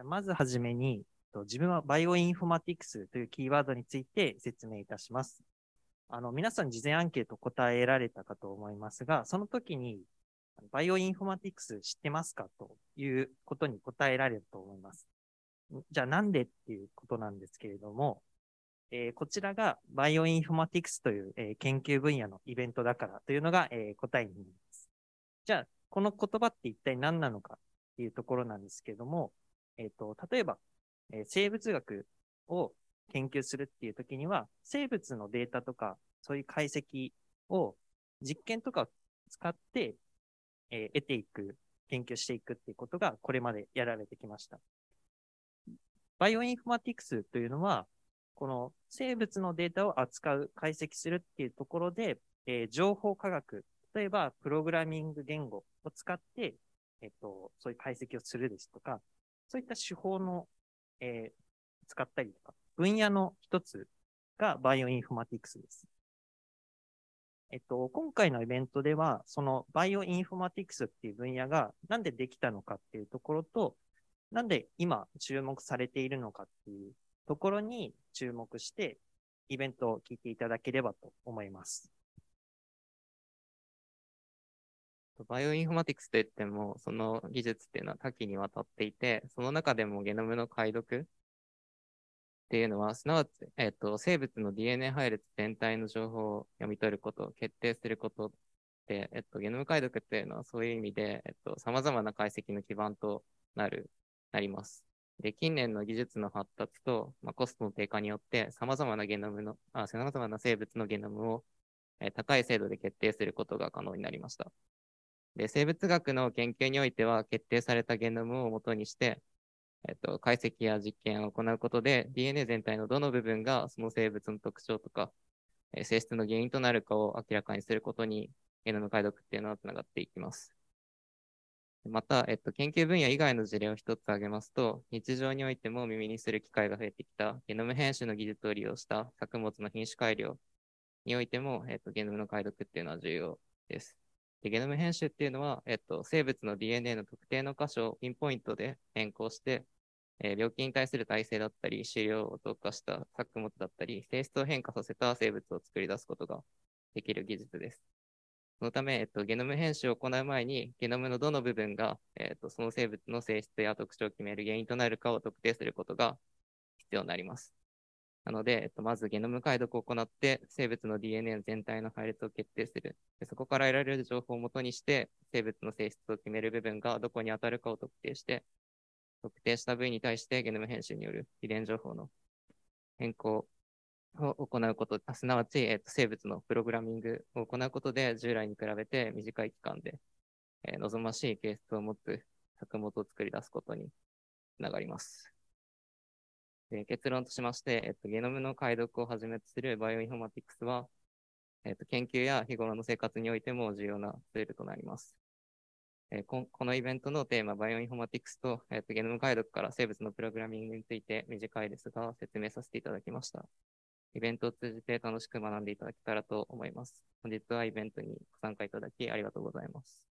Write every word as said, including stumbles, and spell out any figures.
まずはじめに、自分はバイオインフォマティクスというキーワードについて説明いたします。あの皆さん事前アンケート答えられたかと思いますが、その時にバイオインフォマティクス知ってますかということに答えられると思います。じゃあなんでっていうことなんですけれども、えー、こちらがバイオインフォマティクスという、えー、研究分野のイベントだからというのが、えー、答えになります。じゃあ、この言葉って一体何なのかっていうところなんですけども、えっと、例えば、えー、生物学を研究するっていう時には、生物のデータとか、そういう解析を実験とかを使って、えー、得ていく、研究していくっていうことがこれまでやられてきました。バイオインフォマティクスというのは、この生物のデータを扱う、解析するっていうところで、えー、情報科学、例えばプログラミング言語を使って、えっと、そういう解析をするですとか、そういった手法の、えー、使ったりとか、分野の一つがバイオインフォマティクスです。えっと、今回のイベントでは、そのバイオインフォマティクスっていう分野がなんでできたのかっていうところと、なんで今注目されているのかっていうところに注目して、イベントを聞いていただければと思います。 バイオインフォマティクスといっても、その技術っていうのは多岐にわたっていて、その中でもゲノムの解読っていうのは、すなわち、えっと、生物の ディーエヌエー 配列全体の情報を読み取ること、決定することで、えっと、ゲノム解読っていうのはそういう意味で、えっと、様々な解析の基盤となる、なります。で、近年の技術の発達と、まあ、コストの低下によって、様々なゲノムの、あ、様々な生物のゲノムを、えー高い精度で決定することが可能になりました。で、生物学の研究においては、決定されたゲノムを元にして、えっと、解析や実験を行うことで、ディーエヌエー 全体のどの部分がその生物の特徴とか、えー性質の原因となるかを明らかにすることに、ゲノム解読っていうのはつながっていきます。また、えっと、研究分野以外の事例を一つ挙げますと、日常においても耳にする機会が増えてきたゲノム編集の技術を利用した作物の品種改良においても、えっと、ゲノムの解読っていうのは重要です。でゲノム編集っていうのは、えっと、生物の ディーエヌエー の特定の箇所をピンポイントで変更して、えー、病気に対する耐性だったり、飼料を特化した作物だったり、性質を変化させた生物を作り出すことができる技術です。そのため、えっと、ゲノム編集を行う前に、ゲノムのどの部分が、えっと、その生物の性質や特徴を決める原因となるかを特定することが必要になります。なので、えっと、まずゲノム解読を行って、生物の ディーエヌエー 全体の配列を決定する。でそこから得られる情報をもとにして、生物の性質を決める部分がどこに当たるかを特定して、特定した部位に対してゲノム編集による遺伝情報の変更を行うこと、すなわち、えっと、生物のプログラミングを行うことで、従来に比べて短い期間で、えー、望ましい形質を持つ作物を作り出すことにつながります。で結論としまして、えっと、ゲノムの解読をはじめとするバイオインフォマティクスは、えっと、研究や日頃の生活においても重要なツールとなります。えー、ここのイベントのテーマ、バイオインフォマティクスと、えっと、ゲノム解読から生物のプログラミングについて短いですが説明させていただきました。イベントを通じて楽しく学んでいただけたらと思います。本日はイベントにご参加いただきありがとうございます。